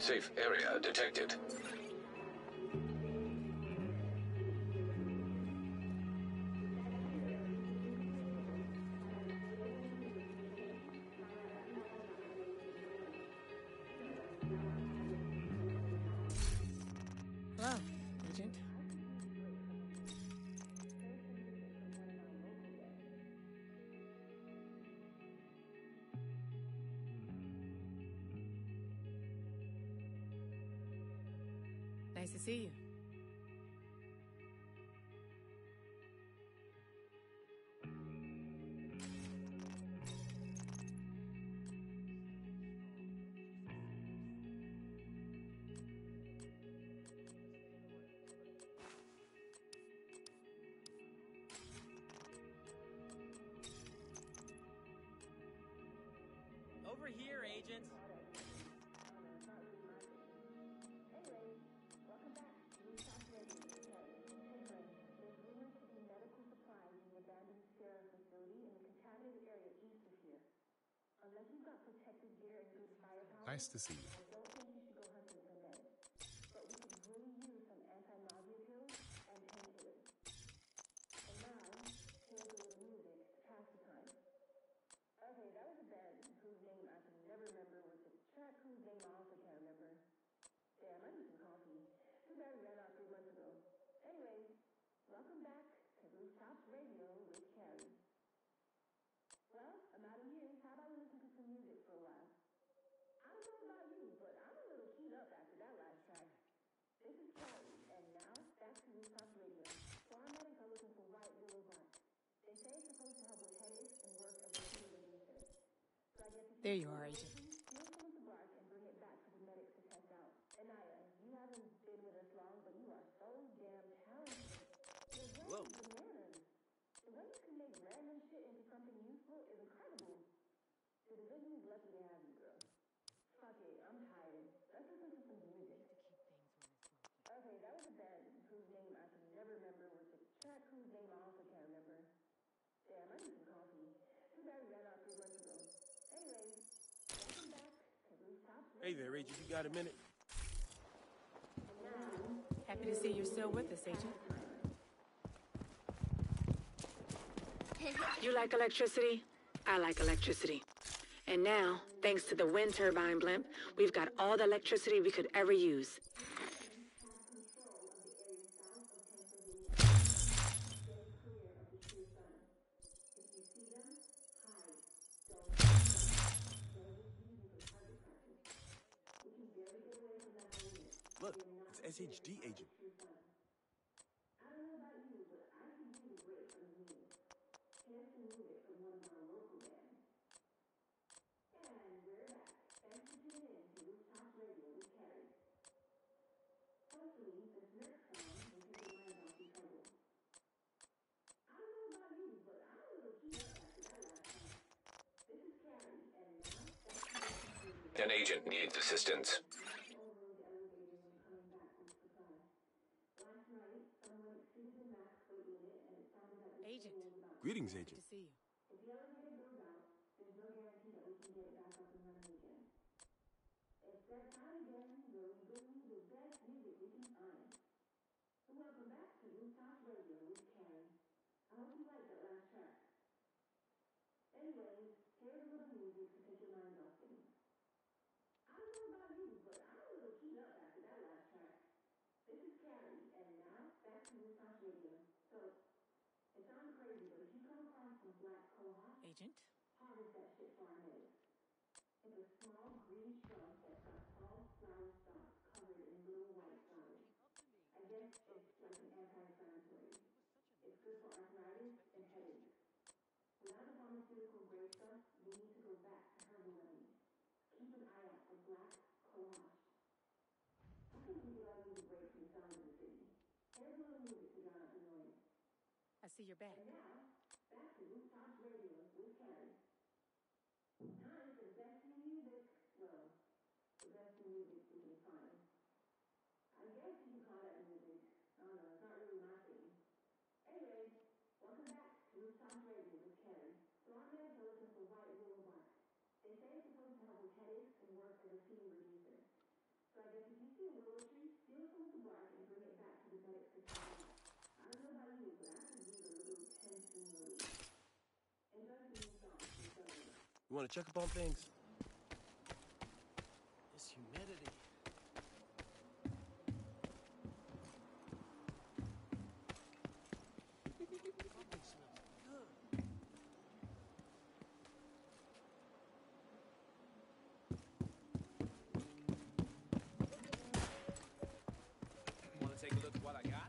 Safe area detected. Hello, Agent. Nice to see you. Over here, Agent. Nice to see you. Okay, that was a band whose name I can never remember, with a track whose name I also can't remember. Damn, I need some coffee. Too bad we ran out 3 months ago. Anyway, welcome back to Rooftops Radio with Carrie. Well, I'm out of here. How about we listen to some music for a while? I don't know about you, but I'm a little keyed up after that last track. This is Carrie, and now back to Rooftops Radio. Paramedics are looking for white willow bark. They say it's supposed to help with headaches and work as a healing research. So I guess if There you are, Agent. steal some of the bark and bring it back for the medics to test out. Anaya, you haven't been with us long, but you are so damn talented. Your brain is bananas. The way you can make random shit into something useful is incredible. The division is lucky to have you, girl. Fuck it, I'm tired. Let's listen to some music. Okay, that was a band whose name I can never remember, with a track whose name I also can't remember. Damn, I need some coffee. Too bad we ran out 3 months ago. Anyway, welcome back to Rooftops Radio. Hey there, Agent. You got a minute? Happy to see you're still with us, Agent. You like electricity? I like electricity. And now, thanks to the wind turbine blimp, we've got all the electricity we could ever use. Look, it's SHD, Agent. I don't know about you, but I can use a break from the news. Here's some music from one of our local bands. And we're back. Thanks for tuning in to Rooftops Radio with Carrie. Hopefully, this next song will take your mind off your trouble. I don't know about you, but I'm a little keyed up after that last time. This is Carrie, and now back to Rooftops Radio. An agent needs assistance. Agent. Greetings, Good Agent. to see you. If the elevator goes out, there's no guarantee that we can get it back up and running again. It's that time again where we bring you the best music we can find. So welcome back to Rooftops Radio with Carrie. I hope you liked that last track. Anyways, here's a little music to take your mind off things. I don't know about you, but I'm a little keyed up after that last track. This is Carrie, and now back to Rooftops Radio. So, it sounds crazy, but if you come across some black cohosh, Agent? harvest that shit for our natives. It's a small green shrub that's got tall flower stalks covered in little white flowers. I guess it's like an anti-inflammatory. It's good for arthritis and headaches. Without the pharmaceutical grade stuff, we need to go back to herbal remedies. Keep an eye out for black cohosh. I think we could all use a break from the sounds of the city. Here's a little music to drown out the noise. I see you're back. And now, back to Rooftops Radio with Carrie. Time for the best new music. Well, the best new music we can find. I guess you can call that music. I don't know, it's not really my thing. Anyway, welcome back to Rooftops Radio with Carrie. So I'm there to listen for white willow bark. They say it's supposed to help with headaches and work as a fever reducer. So So I guess if you see a willow tree, steal some of the bark and bring it back to the medics facility. I don't know about you, but I could use a little tension relief. Enjoy some new songs from Southern. You want to check up on things? This humidity. Want to take a look at what I got?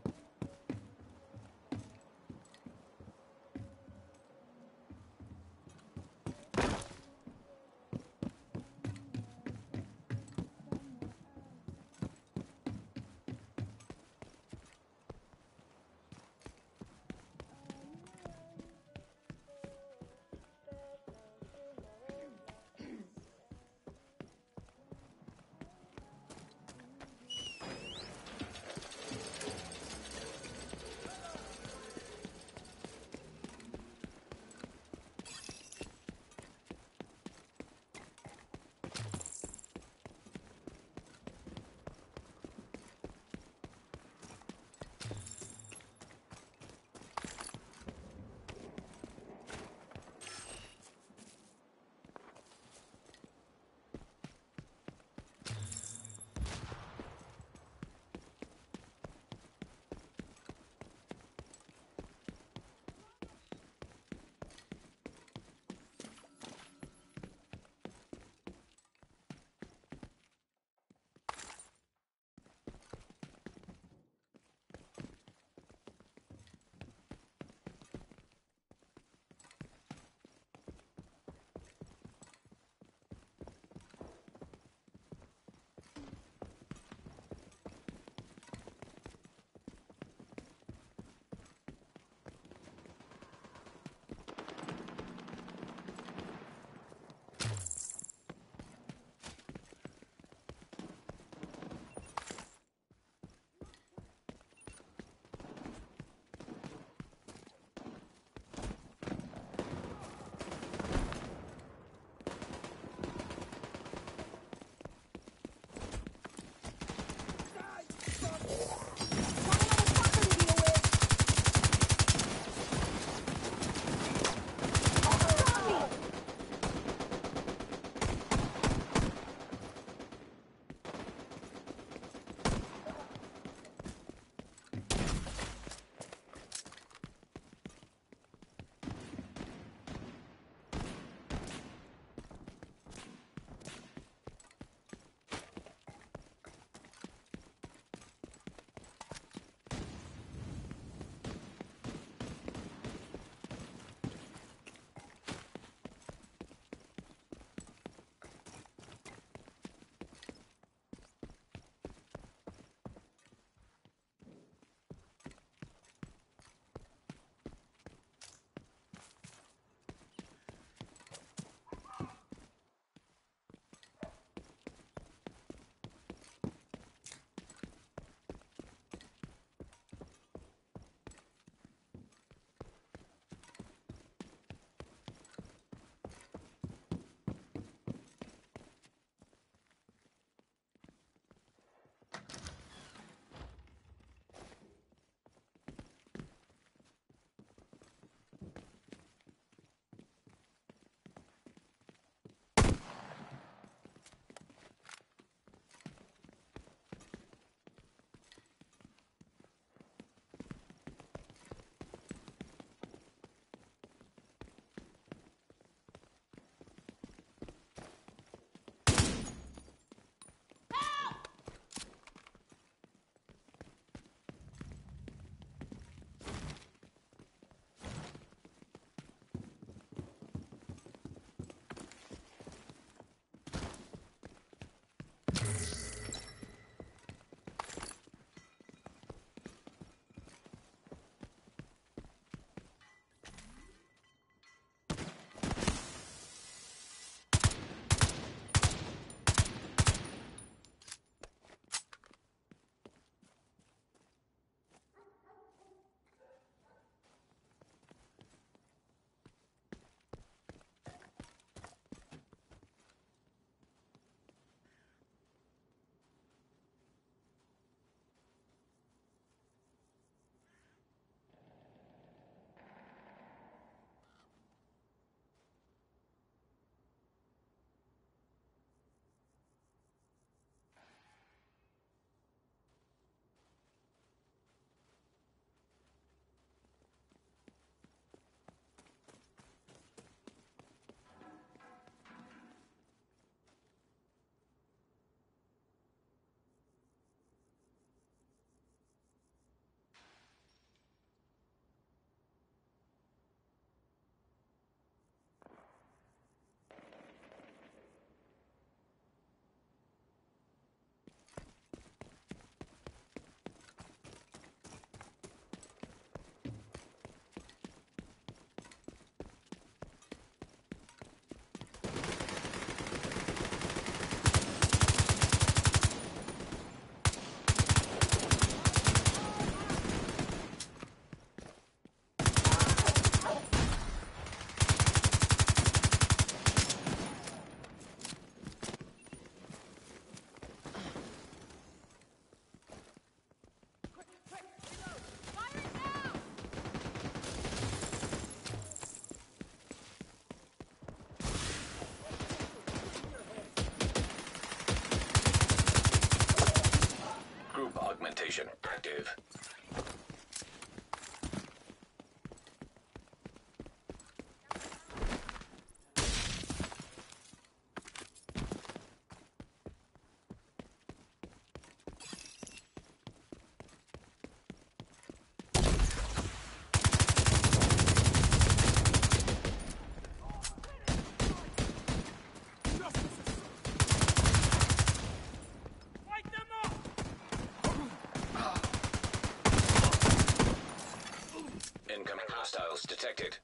hostiles detected.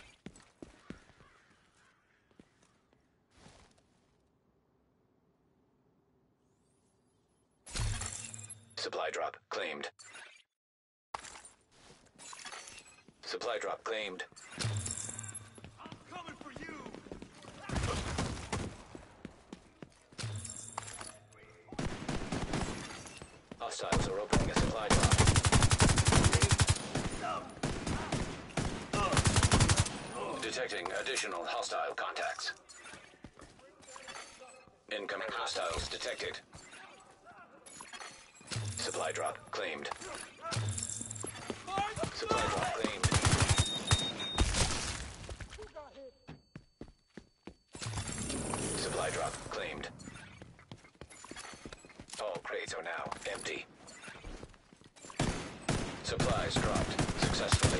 Supply drop claimed. Supply drop claimed. I'm coming for you! Hostiles are opening a supply drop. Detecting additional hostile contacts. Incoming hostiles detected. Supply drop claimed. Supply drop claimed. Supply drop claimed. All crates are now empty. Supplies dropped successfully.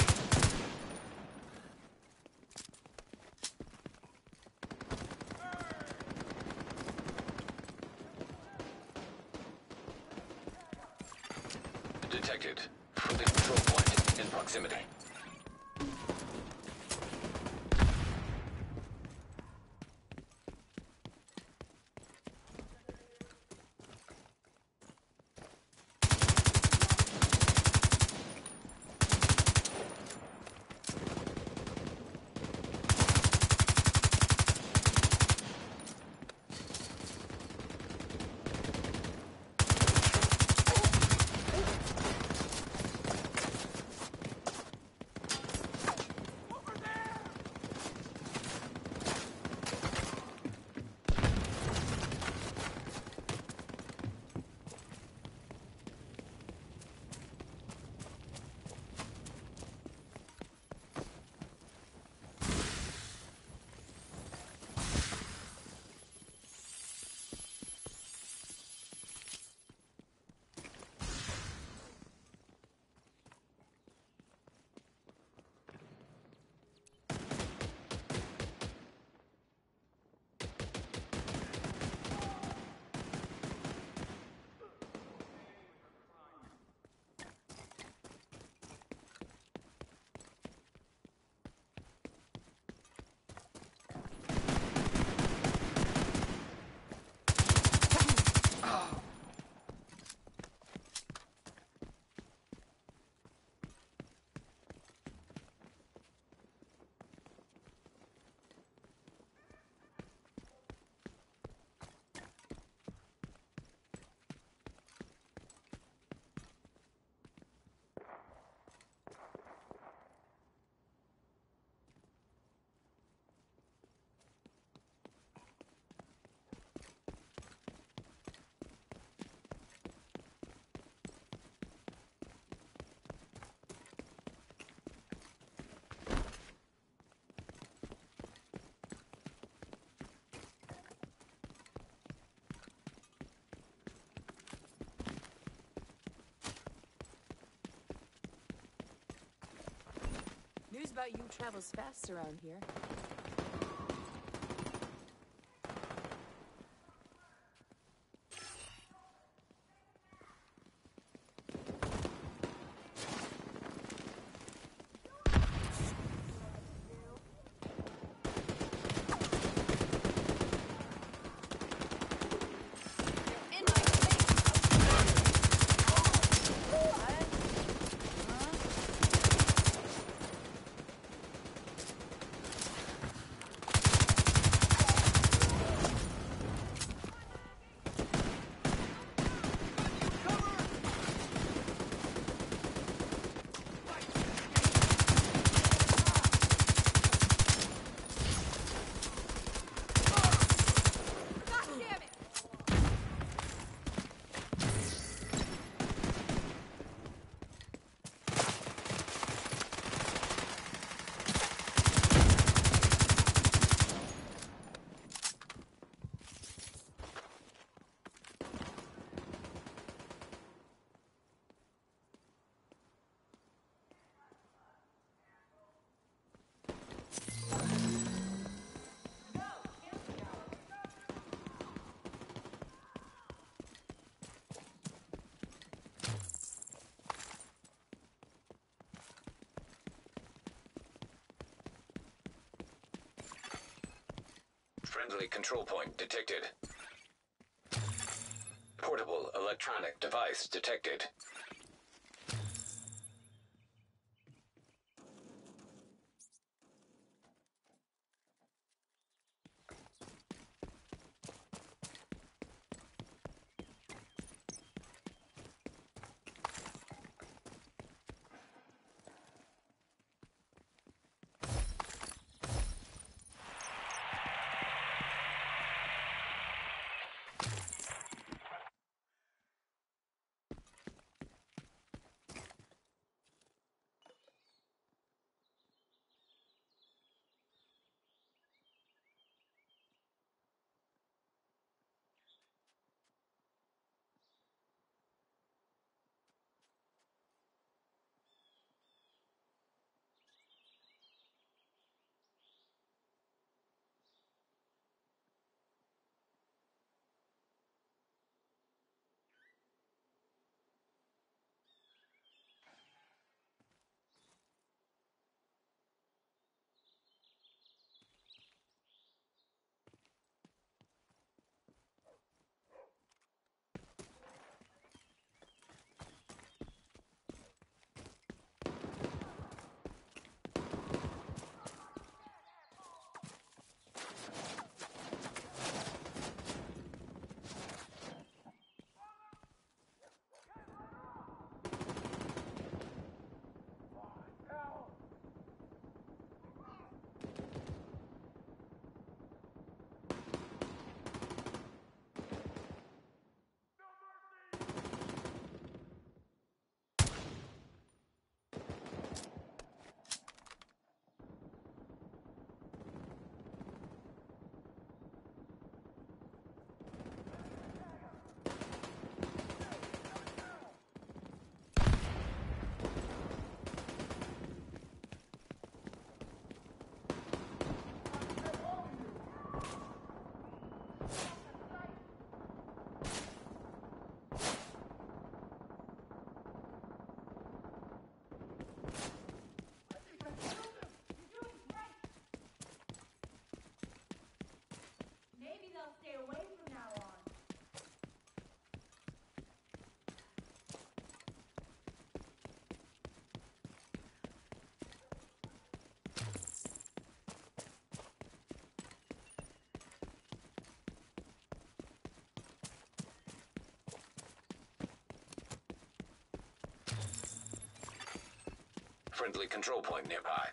Detected. Friendly control point in proximity. News about you travels fast around here. Friendly control point detected. Portable electronic device detected. Friendly control point nearby.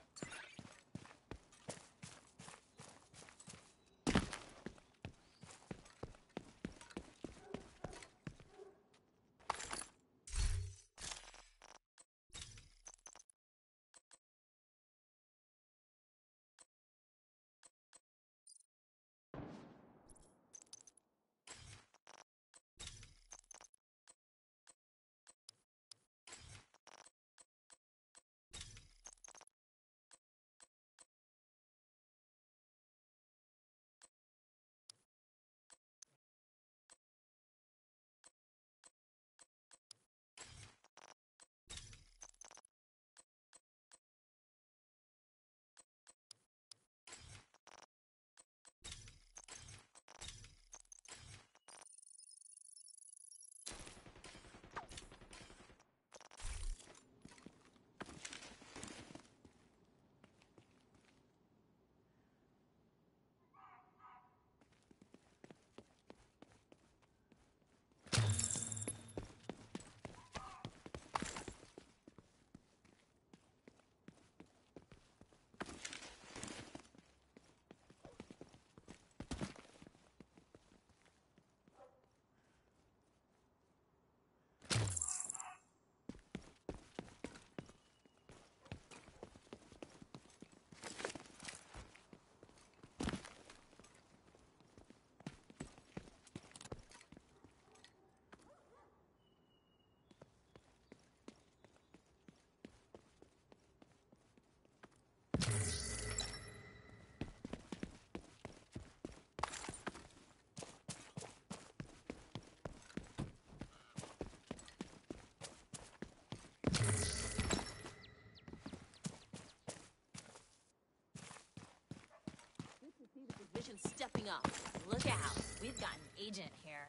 division stepping up. Look out. We've got an agent here.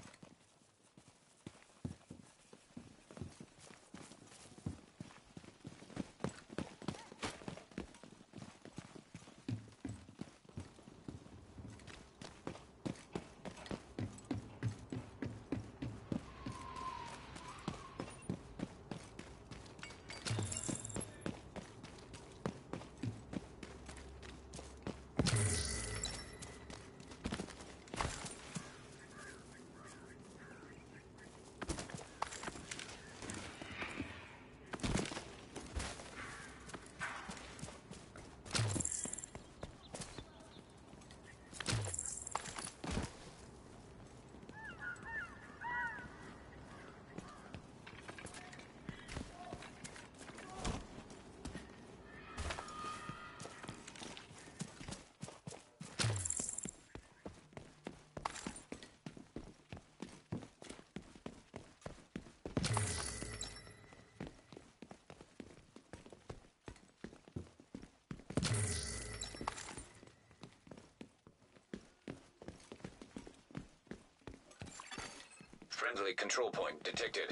Friendly control point detected.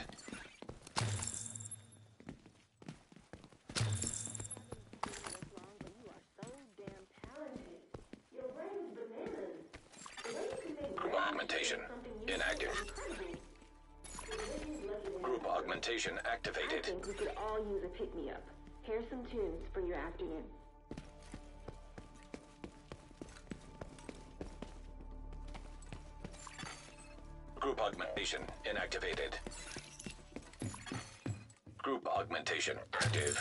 Group augmentation inactive. Group augmentation I activated. think we could all use a pick-me-up. Here's some tunes for your afternoon. Group augmentation inactivated. Group augmentation active.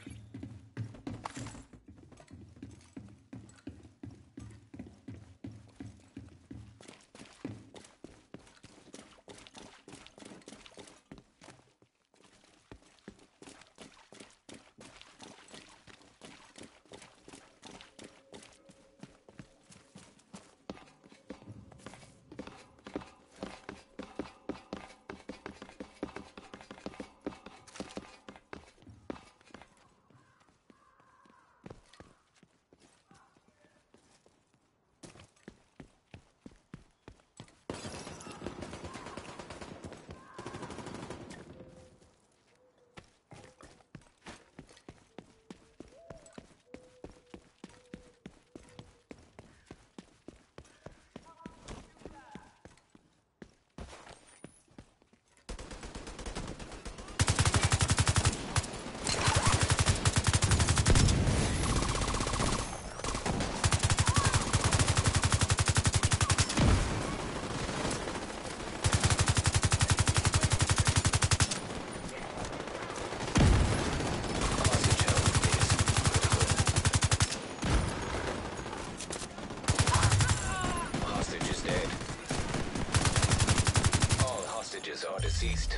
Are deceased.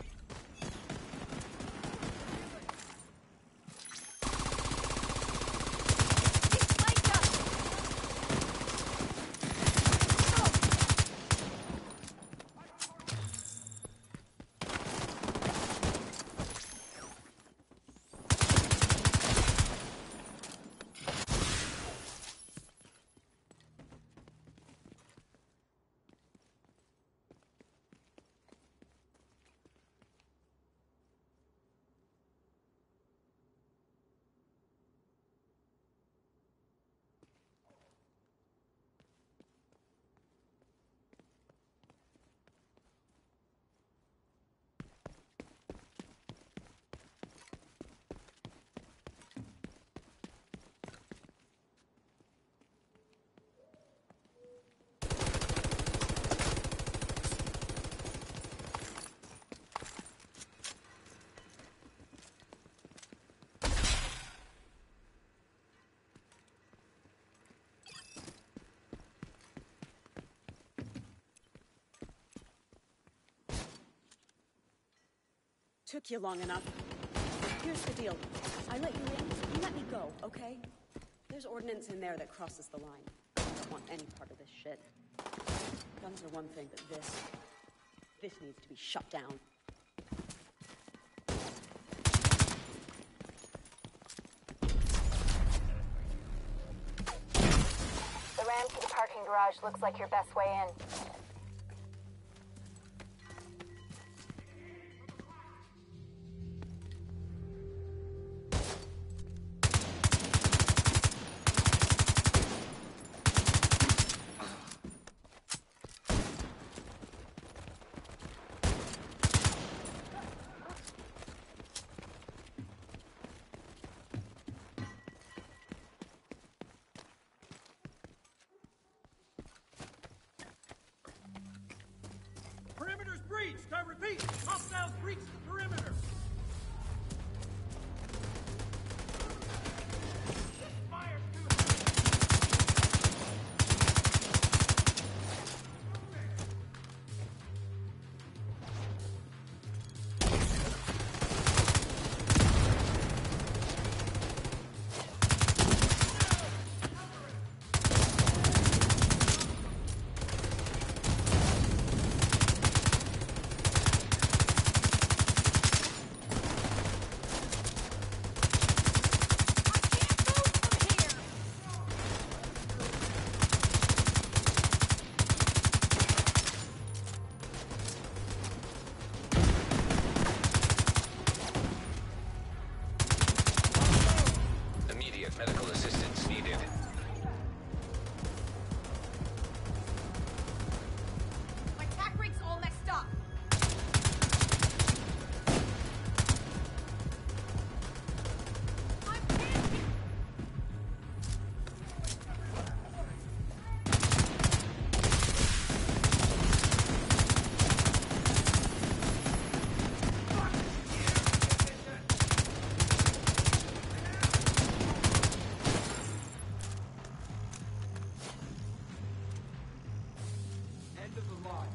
Took you long enough. Here's the deal. I let you in, you let me go, okay? There's ordnance in there that crosses the line. I don't want any part of this shit. Guns are one thing, but this needs to be shut down. The ramp to the parking garage looks like your best way in. Perimeter's breached! I repeat, hostiles breached the perimeter! Fire Immediate medical assistance needed. My tack rig's all messed up. I'm panicking. End of the line.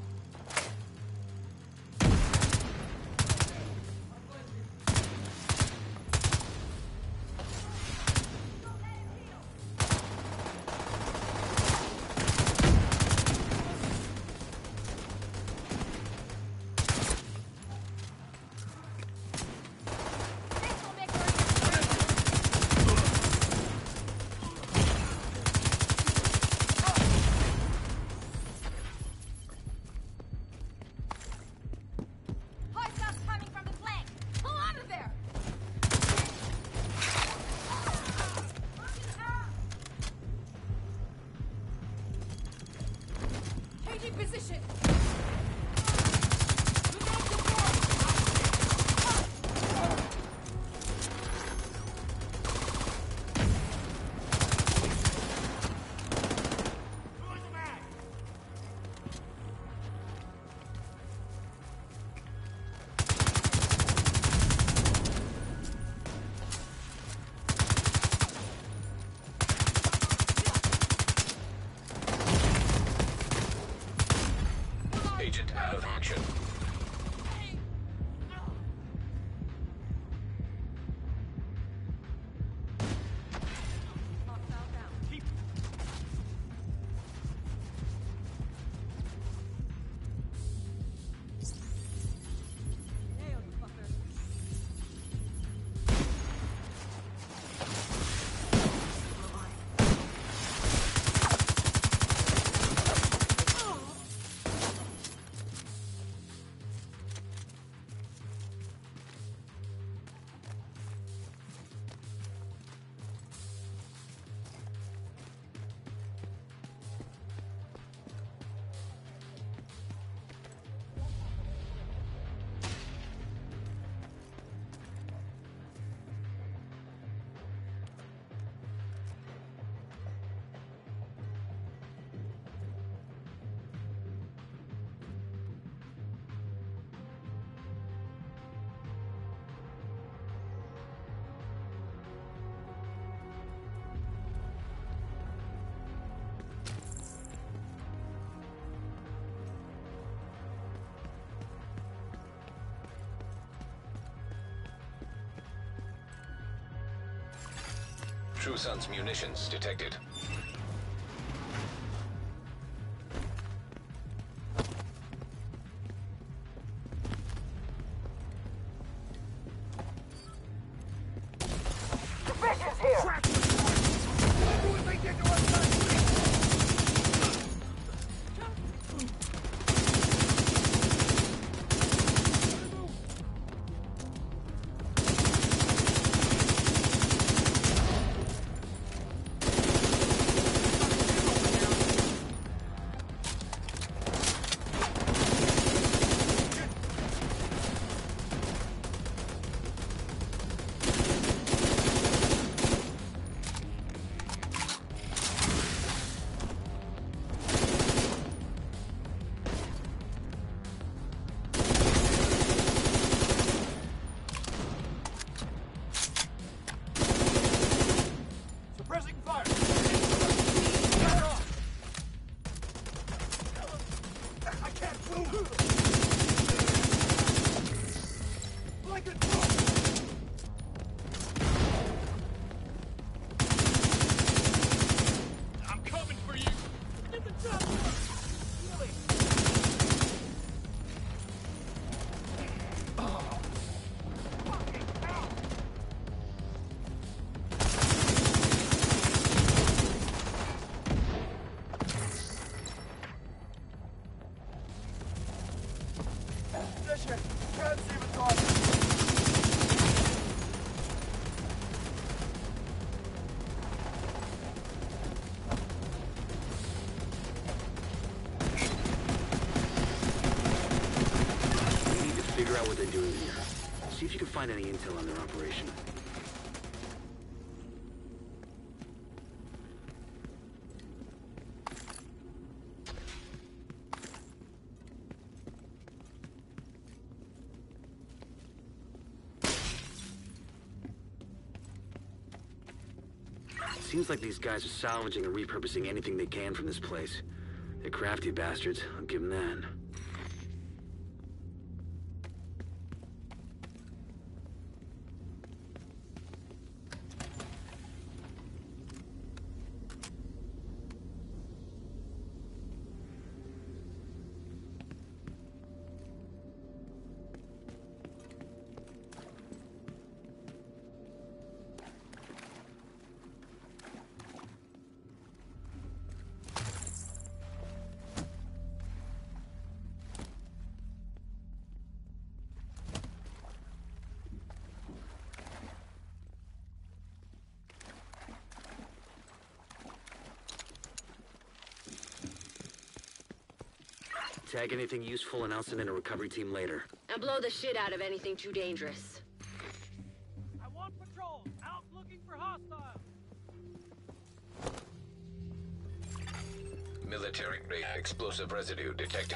This will make her Hostiles coming from the flank. Pull out of there. Changing position. Look out the Agent out of action. hostile down. Keep Nailed you, fucker. True Sun's munitions detected. Division's here! Track! Who would they get to us? out what they're doing here. See if you can find any intel on their operation. Seems like these guys are salvaging or repurposing anything they can from this place. They're crafty bastards, I'll give them that. Tag anything useful and I'll send in a recovery team later. And blow the shit out of anything too dangerous. I want patrol. Out looking for hostiles. Military-grade explosive residue detected.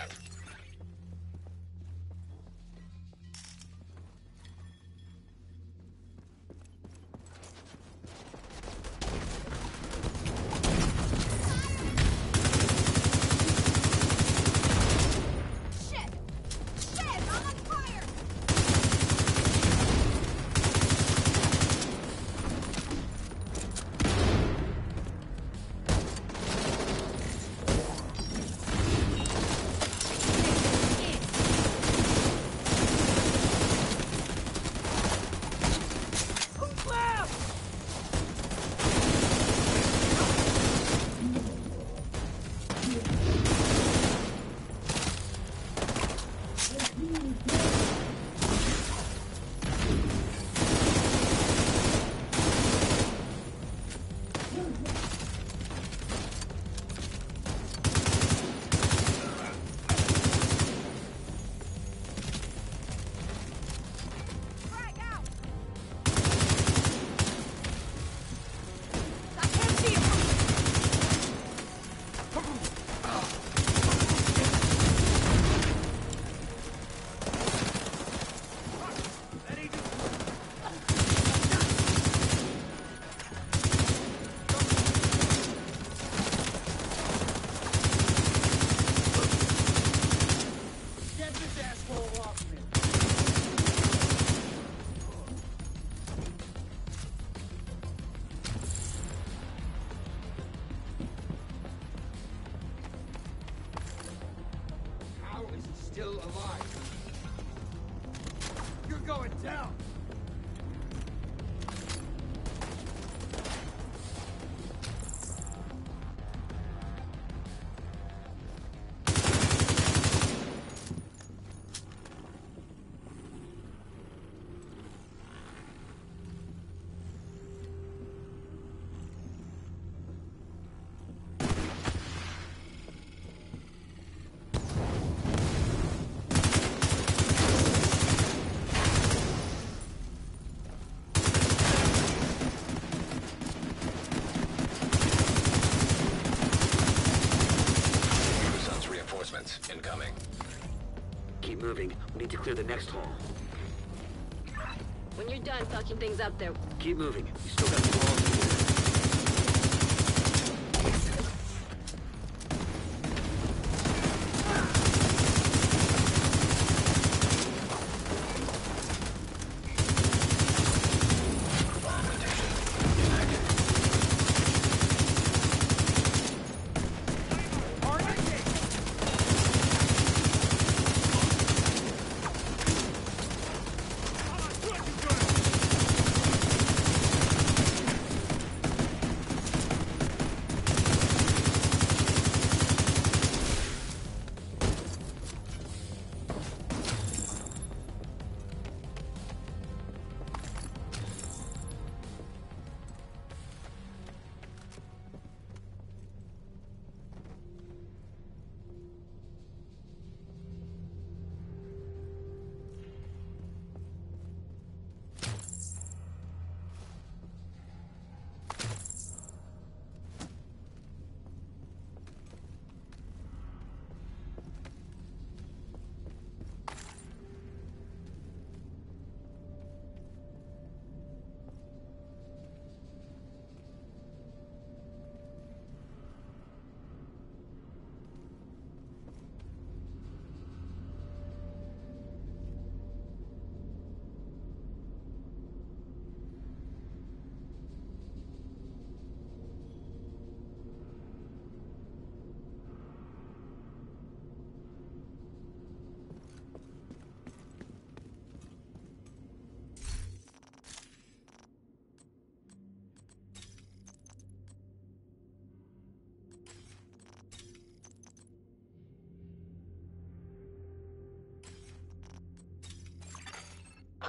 Still alive. You're going down. Incoming. Keep moving. We need to clear the next hall. When you're done fucking things up there. Keep moving. We still got 2 halls to clear.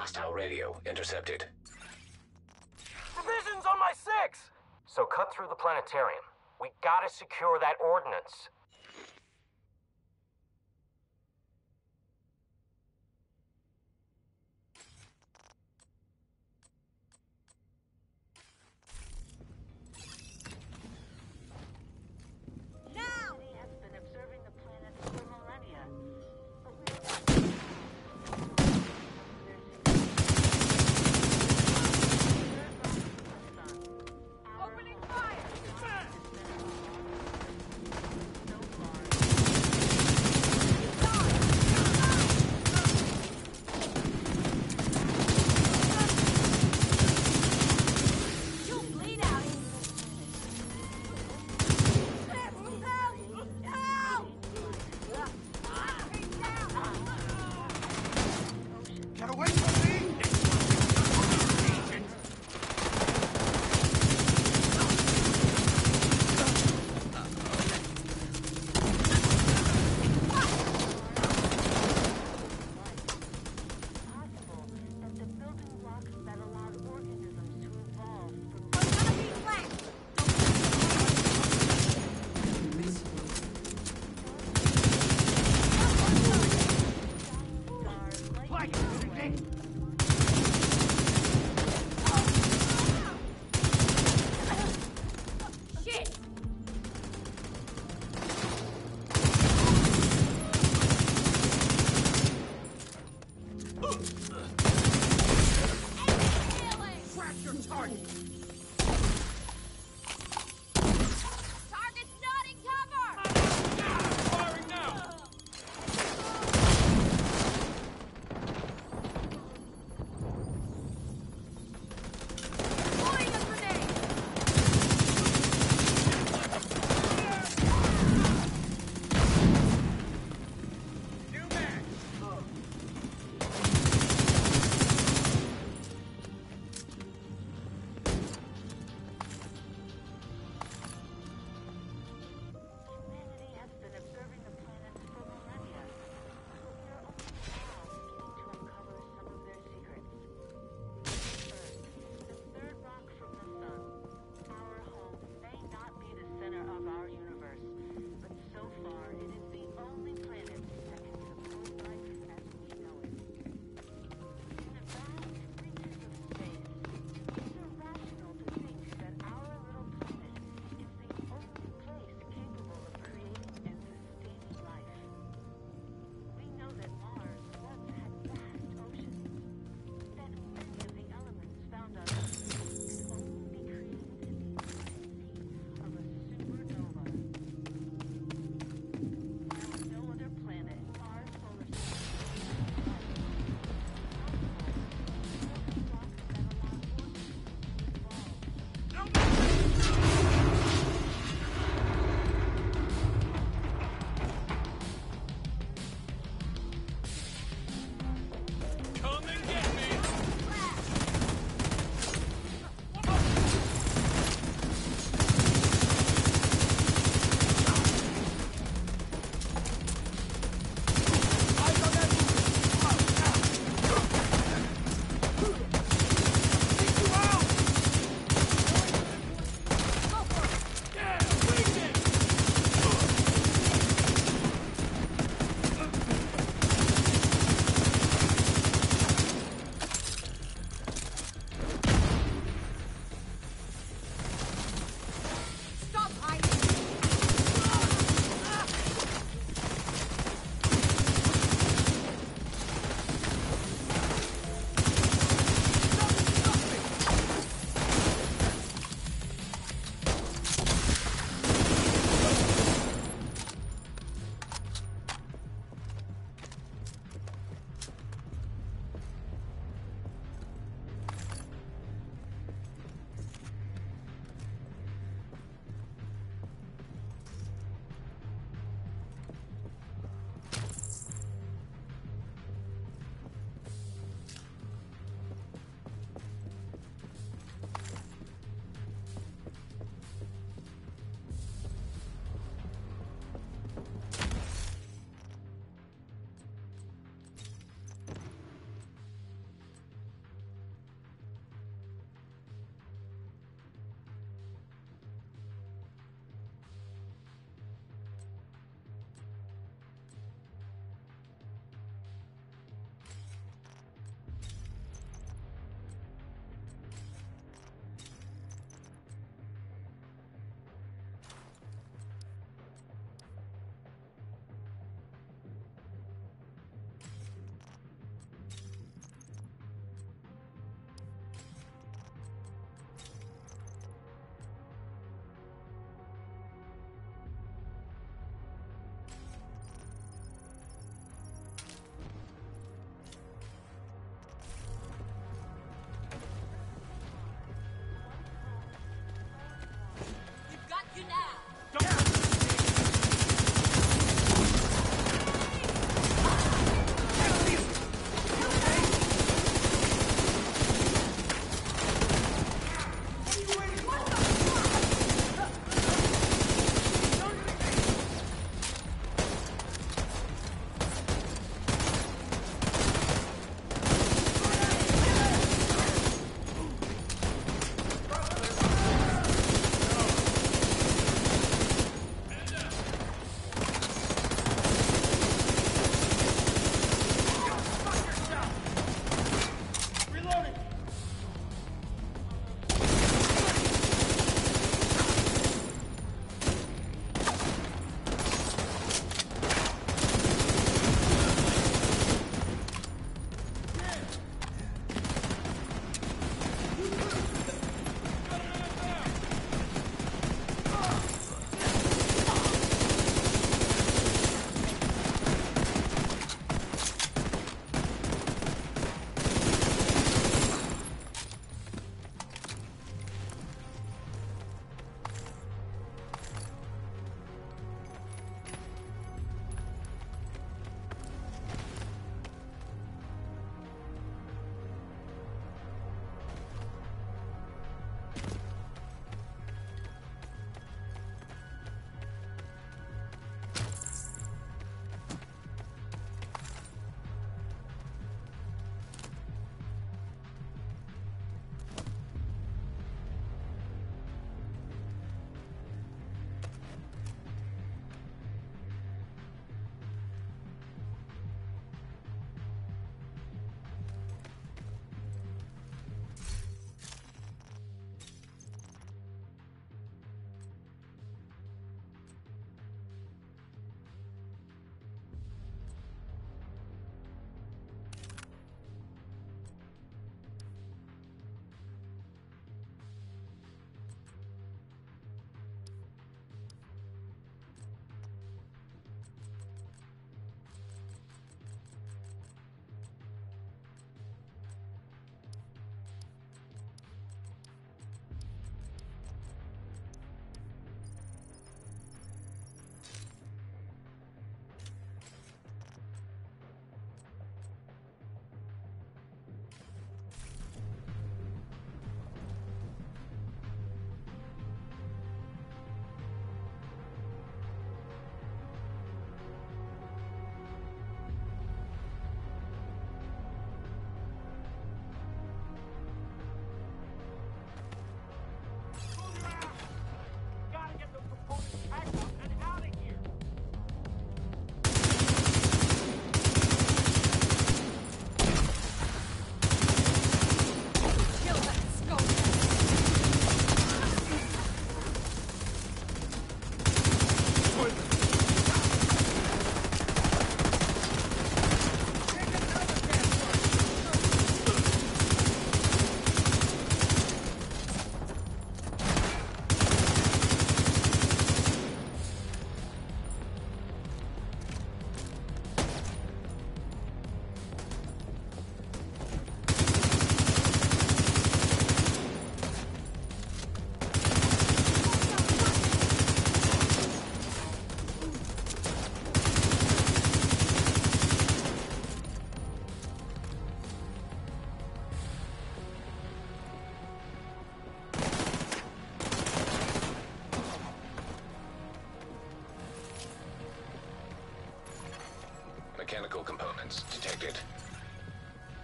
Hostile radio intercepted. Division's on my 6! So cut through the planetarium. We gotta secure that ordnance. Opening fire!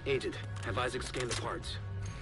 Agent, have Isaac scan the parts.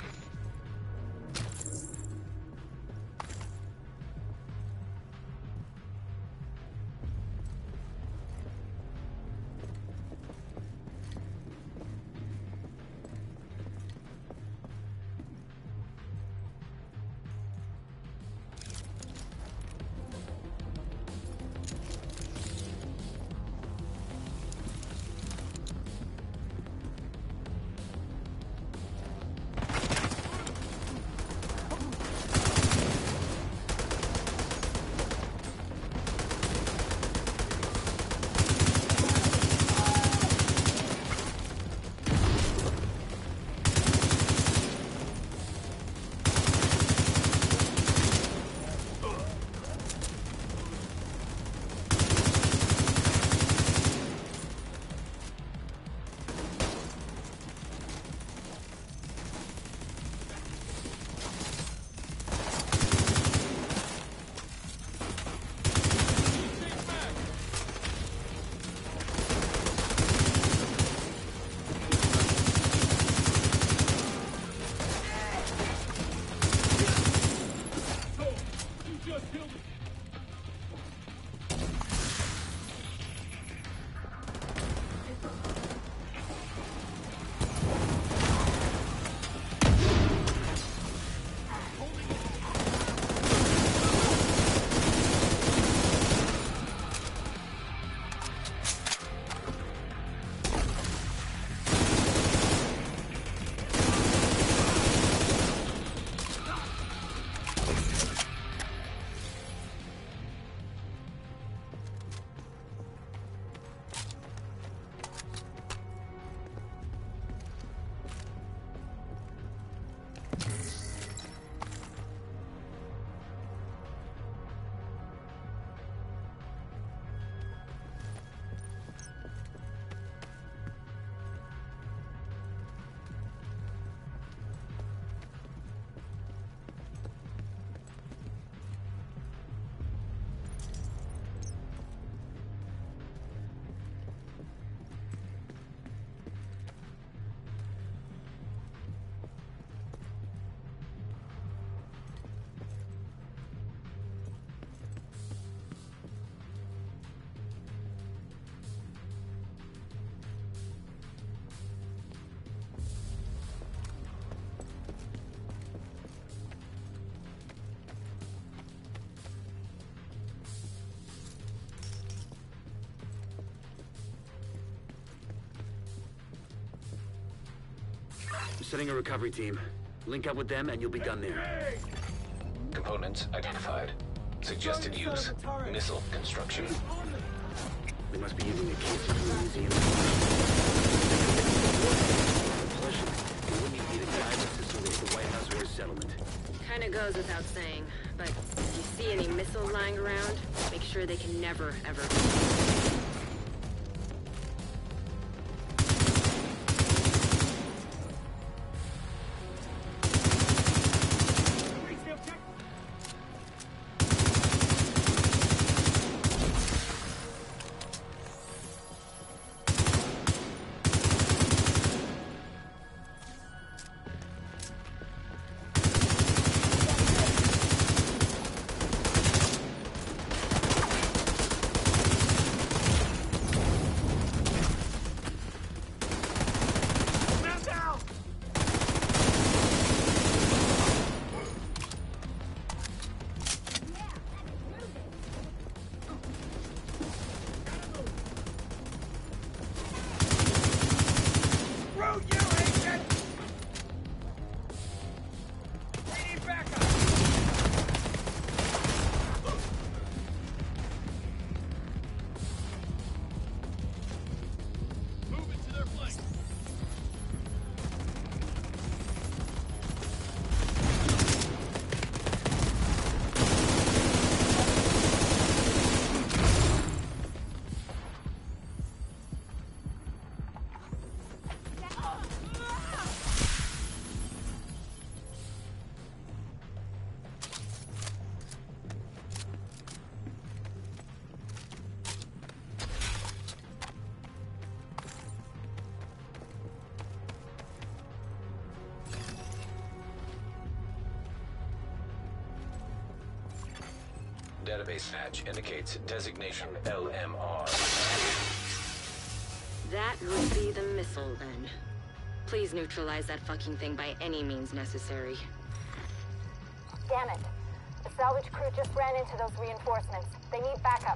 I'm setting a recovery team. Link up with them and you'll be done there. Components identified. Suggested use. Missile construction. They must be using a case from the museum. They wouldn't need a guidance system to hit the White House or a settlement. Kinda goes without saying, but if you see any missiles lying around, make sure they can never, ever be. database patch indicates designation LMR. That would be the missile, then. Please neutralize that fucking thing by any means necessary. Damn it. The salvage crew just ran into those reinforcements. They need backup.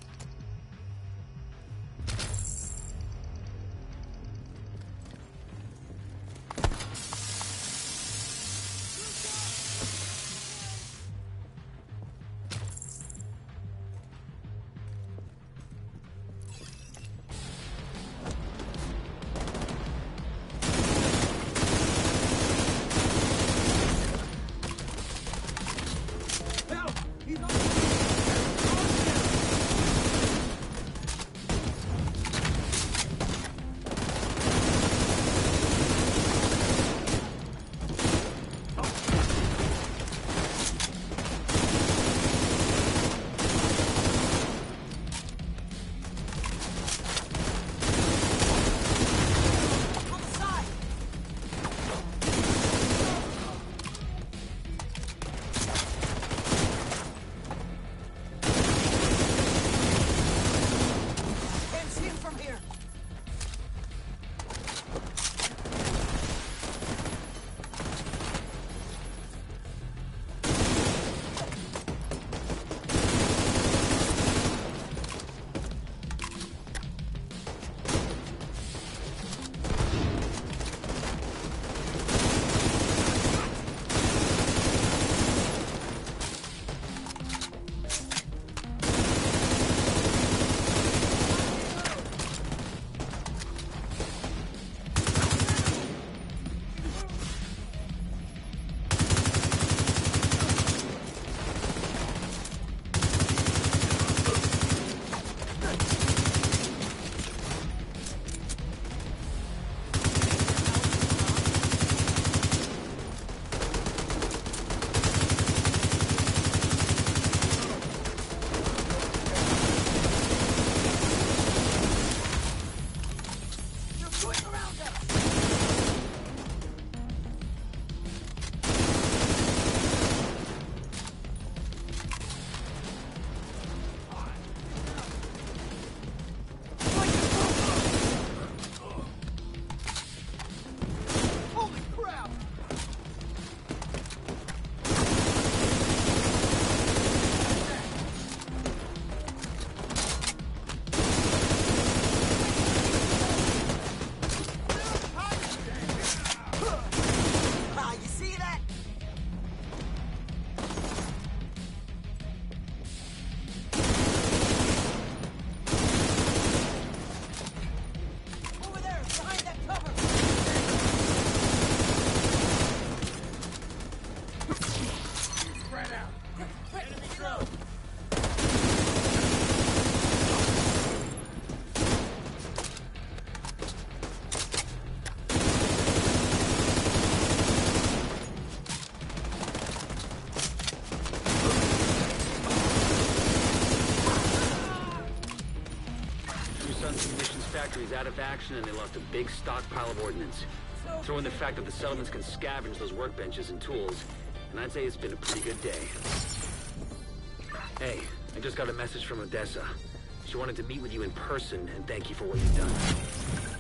Factory's out of action and they lost a big stockpile of ordnance. Throw in the fact that the settlements can scavenge those workbenches and tools, and I'd say it's been a pretty good day. Hey, I just got a message from Odessa. She wanted to meet with you in person and thank you for what you've done.